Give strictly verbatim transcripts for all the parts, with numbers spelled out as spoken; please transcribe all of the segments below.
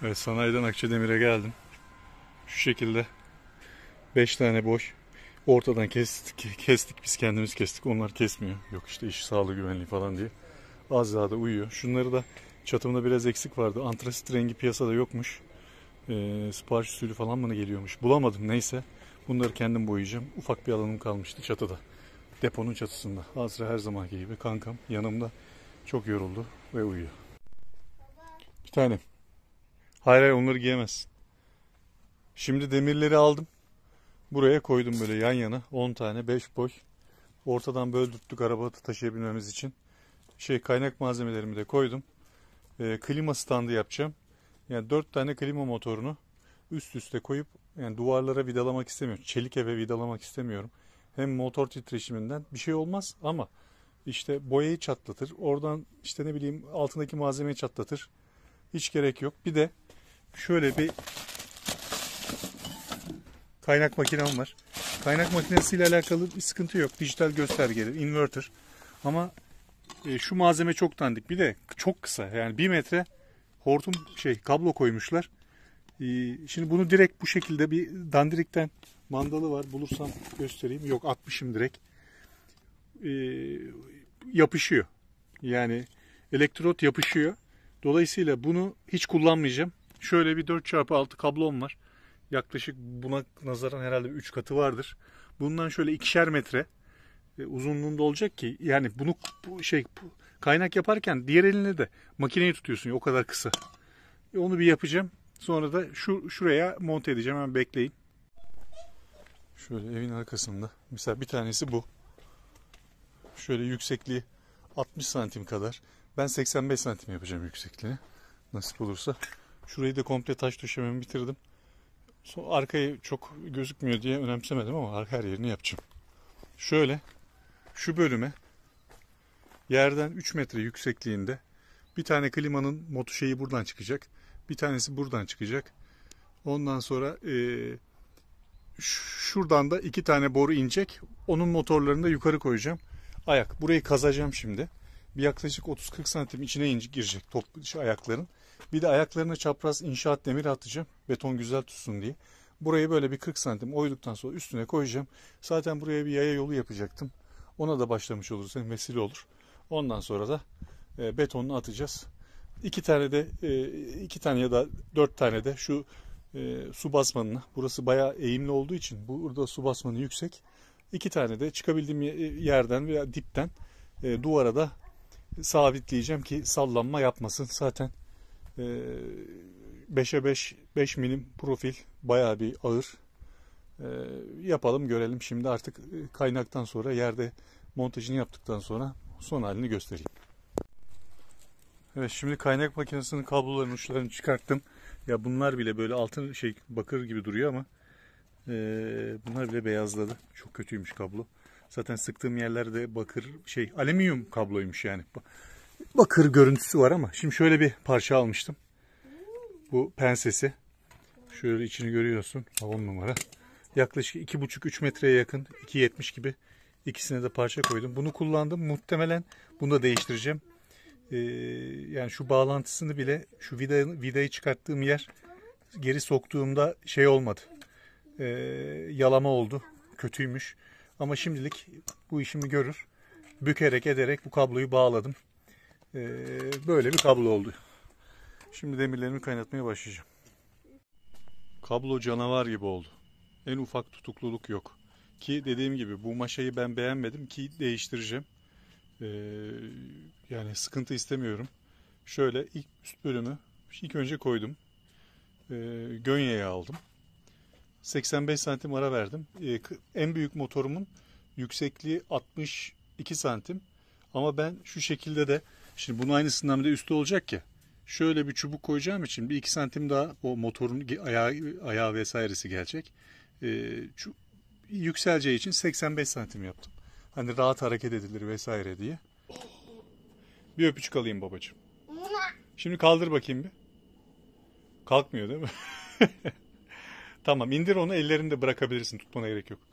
Evet, sanayiden Akçademir'e geldim. Şu şekilde beş tane boş. Ortadan kestik, kestik biz kendimiz kestik. Onlar kesmiyor. Yok işte iş sağlığı güvenliği falan diye. Az daha da uyuyor. Şunları da çatımda biraz eksik vardı. Antrasit rengi piyasada yokmuş. Ee, sipariş usulü falan mı geliyormuş. Bulamadım neyse. Bunları kendim boyayacağım. Ufak bir alanım kalmıştı çatıda. Deponun çatısında. Azra her zamanki gibi kankam yanımda. Çok yoruldu ve uyuyor. Bir tane. Hayır hayır, onları giyemezsin. Şimdi demirleri aldım. Buraya koydum böyle yan yana. on tane, beş boy. Ortadan böldürttük arabada taşıyabilmemiz için. Şey, kaynak malzemelerimi de koydum. Ee, klima standı yapacağım. Yani dört tane klima motorunu üst üste koyup yani duvarlara vidalamak istemiyorum. Çelik eve vidalamak istemiyorum. Hem motor titreşiminden bir şey olmaz ama işte boyayı çatlatır. Oradan işte ne bileyim altındaki malzemeyi çatlatır. Hiç gerek yok. Bir de şöyle bir kaynak makinem var. Kaynak makinesiyle alakalı bir sıkıntı yok. Dijital göstergeli, inverter. Ama e, şu malzeme çok dandik. Bir de çok kısa. Yani bir metre hortum şey kablo koymuşlar. E, şimdi bunu direkt bu şekilde bir dandirikten mandalı var. Bulursam göstereyim. Yok, atmışım direkt. E, yapışıyor. Yani elektrot yapışıyor. Dolayısıyla bunu hiç kullanmayacağım. Şöyle bir dört çarpı altı kablom var. Yaklaşık buna nazaran herhalde üç katı vardır. Bundan şöyle ikişer metre e, uzunluğunda olacak ki yani bunu bu şey bu, kaynak yaparken diğer eline de makineyi tutuyorsun ya, o kadar kısa. E, onu bir yapacağım. Sonra da şu şuraya monte edeceğim. Hemen bekleyin. Şöyle evin arkasında. Mesela bir tanesi bu. Şöyle yüksekliği altmış santim kadar. Ben seksen beş santim yapacağım yüksekliğini. Nasip olursa. Şurayı da komple taş döşememi bitirdim. Arkayı çok gözükmüyor diye önemsemedim ama her yerini yapacağım. Şöyle şu bölüme yerden üç metre yüksekliğinde bir tane klimanın motu şeyi buradan çıkacak. Bir tanesi buradan çıkacak. Ondan sonra e, şuradan da iki tane boru inecek. Onun motorlarını da yukarı koyacağım. Ayak. Burayı kazacağım şimdi. Bir yaklaşık otuz kırk santim içine ince girecek top şu ayakların. Bir de ayaklarına çapraz inşaat demiri atacağım. Beton güzel tutsun diye. Burayı böyle bir kırk santim oyduktan sonra üstüne koyacağım. Zaten buraya bir yaya yolu yapacaktım. Ona da başlamış oluruz. Hem vesile olur. Ondan sonra da e, betonunu atacağız. İki tane de e, iki tane ya da dört tane de şu e, su basmanını. Burası bayağı eğimli olduğu için burada su basmanı yüksek. İki tane de çıkabildiğim yerden veya dipten e, duvara da sabitleyeceğim ki sallanma yapmasın. Zaten beşe beş, beş milim profil, bayağı bir ağır. E, yapalım görelim. Şimdi artık kaynaktan sonra yerde montajını yaptıktan sonra son halini göstereyim. Evet, şimdi kaynak makinesinin kablolarının uçlarını çıkarttım. Ya bunlar bile böyle altın şey bakır gibi duruyor ama e, bunlar bile beyazladı. Çok kötüymüş kablo. Zaten sıktığım yerlerde bakır şey alüminyum kabloymuş yani. Bakır görüntüsü var ama şimdi şöyle bir parça almıştım. Bu pensesi. Şöyle içini görüyorsun. on numara. Yaklaşık iki buçuk üç metreye yakın. iki yetmiş gibi. İkisine de parça koydum. Bunu kullandım. Muhtemelen bunu da değiştireceğim. Ee, yani şu bağlantısını bile şu vida, vidayı çıkarttığım yer geri soktuğumda şey olmadı. Ee, yalama oldu. Kötüymüş. Ama şimdilik bu işimi görür. Bükerek ederek bu kabloyu bağladım. Ee, böyle bir kablo oldu. Şimdi demirlerimi kaynatmaya başlayacağım. Kablo canavar gibi oldu. En ufak tutukluluk yok. Ki dediğim gibi bu maşayı ben beğenmedim ki değiştireceğim. Ee, yani sıkıntı istemiyorum. Şöyle ilk üst bölümü ilk önce koydum. Ee, Gönye'ye aldım. seksen beş santim ara verdim. Ee, en büyük motorumun yüksekliği altmış iki santim. Ama ben şu şekilde de şimdi bunun aynısından bir de üstü olacak ya. Şöyle bir çubuk koyacağım için bir iki santim daha o motorun ayağı, ayağı vesairesi gelecek. Ee, şu, yükseleceği için seksen beş santim yaptım. Hani rahat hareket edilir vesaire diye. Bir öpücük alayım babacığım. Şimdi kaldır bakayım bir. Kalkmıyor değil mi? Tamam, indir onu, ellerinde bırakabilirsin. Tutmana gerek yok.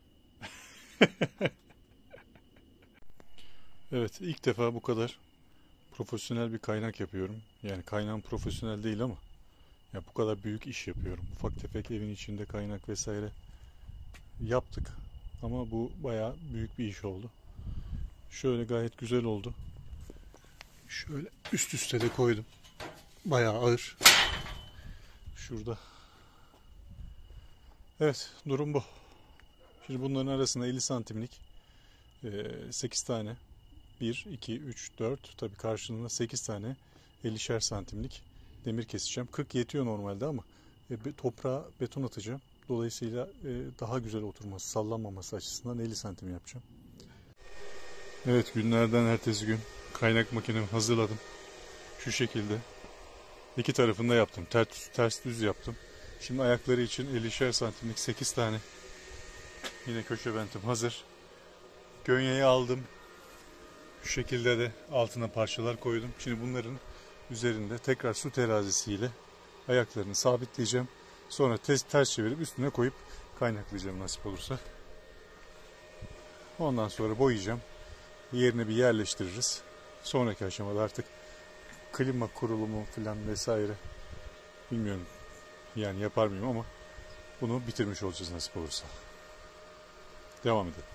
Evet, ilk defa bu kadar profesyonel bir kaynak yapıyorum. Yani kaynağım profesyonel değil ama Ya bu kadar büyük iş yapıyorum. Ufak tefek evin içinde kaynak vesaire yaptık. Ama bu bayağı büyük bir iş oldu. Şöyle gayet güzel oldu. Şöyle üst üste de koydum. Bayağı ağır. Şurada. Evet, durum bu. Şimdi bunların arasında elli santimlik sekiz tane, bir, iki, üç, dört, tabii karşılığında sekiz tane ellişer santimlik demir keseceğim. kırk yetiyor normalde ama toprağa beton atacağım. Dolayısıyla daha güzel oturması, sallanmaması açısından elli santim yapacağım. Evet, günlerden ertesi gün kaynak makinemi hazırladım. Şu şekilde. İki tarafını da yaptım. Ters, ters düz yaptım. Şimdi ayakları için ellişer santimlik sekiz tane yine köşe bentim hazır. Gönyeyi aldım. Şu şekilde de altına parçalar koydum. Şimdi bunların üzerinde tekrar su terazisiyle ayaklarını sabitleyeceğim. Sonra ters, ters çevirip üstüne koyup kaynaklayacağım nasip olursa. Ondan sonra boyayacağım. Yerine bir yerleştiririz. Sonraki aşamada artık klima kurulumu falan vesaire bilmiyorum yani yapar mıyım ama bunu bitirmiş olacağız nasip olursa. Devam edelim.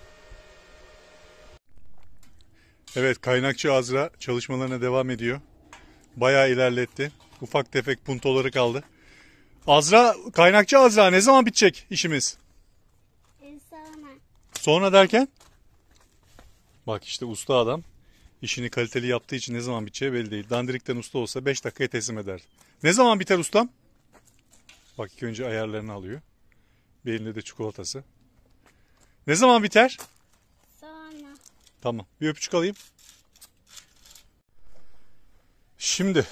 Evet, kaynakçı Azra çalışmalarına devam ediyor. Bayağı ilerletti. Ufak tefek puntoları kaldı. Azra, kaynakçı Azra ne zaman bitecek işimiz? Sonra. Sonra derken? Bak işte usta adam. İşini kaliteli yaptığı için ne zaman biteceği belli değil. Dandirikten usta olsa beş dakikaya teslim eder. Ne zaman biter ustam? Bak ilk önce ayarlarını alıyor. Bir elinde de çikolatası. Ne zaman biter? Sonra. Tamam. Bir öpücük alayım. Şimdi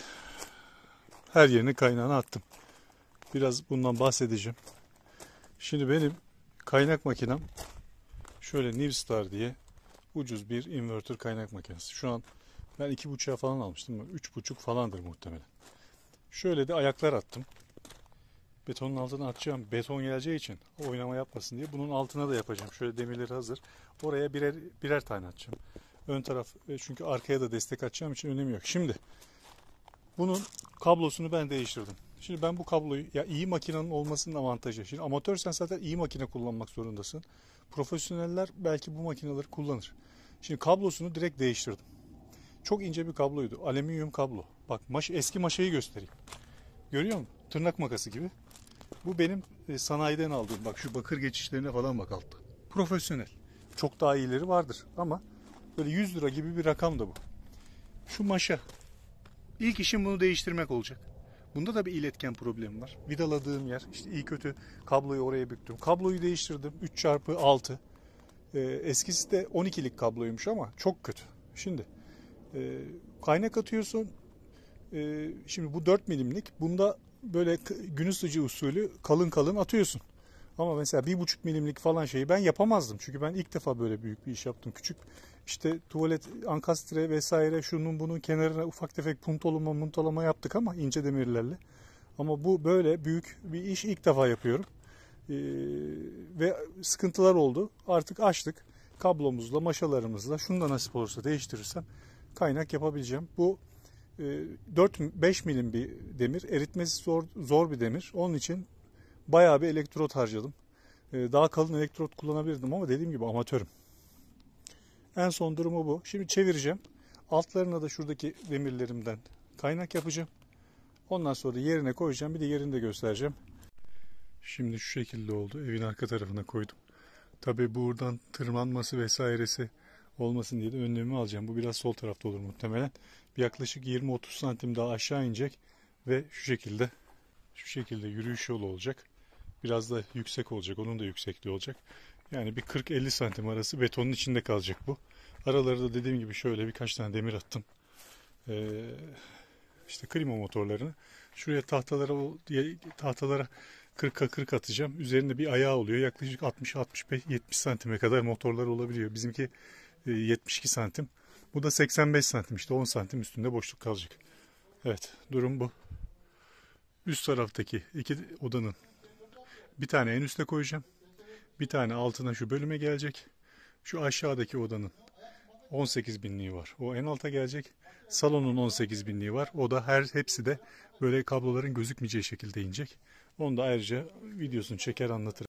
her yerine kaynağını attım. Biraz bundan bahsedeceğim. Şimdi benim kaynak makinem şöyle Nivstar diye ucuz bir inverter kaynak makinesi. Şu an ben iki buçuğa falan almıştım. Üç buçuk falandır muhtemelen. Şöyle de ayaklar attım. Betonun altına atacağım. Beton geleceği için oynama yapmasın diye. Bunun altına da yapacağım. Şöyle demirleri hazır. Oraya birer birer tane atacağım. Ön taraf çünkü arkaya da destek atacağım için önemi yok. Şimdi bunun kablosunu ben değiştirdim. Şimdi ben bu kabloyu ya iyi makinenin olmasının avantajı. Şimdi amatörsen zaten iyi makine kullanmak zorundasın. Profesyoneller belki bu makineleri kullanır. Şimdi kablosunu direkt değiştirdim. Çok ince bir kabloydu. Alüminyum kablo. Bak maş, eski maşayı göstereyim. Görüyor musun? Tırnak makası gibi. Bu benim e, sanayiden aldığım. Bak şu bakır geçişlerine falan bak altta. Profesyonel. Çok daha iyileri vardır ama böyle yüz lira gibi bir rakam da bu. Şu maşa. İlk işim bunu değiştirmek olacak. Bunda da bir iletken problemi var. Vidaladığım yer işte iyi kötü kabloyu oraya büktüm. Kabloyu değiştirdim. üç çarpı altı. Ee, eskisi de on ikilik kabloymuş ama çok kötü. Şimdi e, kaynak atıyorsun. E, şimdi bu dört milimlik. Bunda böyle gün ısıcı usulü kalın kalın atıyorsun. Ama mesela bir buçuk milimlik falan şeyi ben yapamazdım. Çünkü ben ilk defa böyle büyük bir iş yaptım. Küçük işte tuvalet, ankastre vesaire şunun bunun kenarına ufak tefek puntolama muntolama yaptık ama ince demirlerle. Ama bu böyle büyük bir iş ilk defa yapıyorum. Ee, ve sıkıntılar oldu. Artık açtık. Kablomuzla, maşalarımızla şunu da nasip olursa değiştirirsem kaynak yapabileceğim. Bu e, dört beş milim bir demir. Eritmesi zor, zor bir demir. Onun için bayağı bir elektrot harcadım. Ee, daha kalın elektrot kullanabilirdim ama dediğim gibi amatörüm. En son durumu bu. Şimdi çevireceğim. Altlarına da şuradaki demirlerimden kaynak yapacağım. Ondan sonra da yerine koyacağım. Bir de yerini de göstereceğim. Şimdi şu şekilde oldu. Evin arka tarafına koydum. Tabii buradan tırmanması vesairesi olmasın diye de önlemimi alacağım. Bu biraz sol tarafta olur muhtemelen. Bir yaklaşık yirmi otuz santim daha aşağı inecek ve şu şekilde şu şekilde yürüyüş yolu olacak. Biraz da yüksek olacak. Onun da yüksekliği olacak. Yani bir kırk elli santim arası betonun içinde kalacak bu. Araları da dediğim gibi şöyle birkaç tane demir attım. Ee, işte klima motorlarını. Şuraya tahtalara tahtalara kırka kırk atacağım. Üzerinde bir ayağı oluyor. Yaklaşık altmış altmış beş yetmiş santime kadar motorlar olabiliyor. Bizimki yetmiş iki santim. Bu da seksen beş santim. İşte on santim üstünde boşluk kalacak. Evet, durum bu. Üst taraftaki iki odanın bir tane en üste koyacağım. Bir tane altına şu bölüme gelecek. Şu aşağıdaki odanın on sekiz binliği var. O en alta gelecek. Salonun on sekiz binliği var. O da her hepsi de böyle kabloların gözükmeyeceği şekilde inecek. Onu da ayrıca videosunu çeker anlatırım.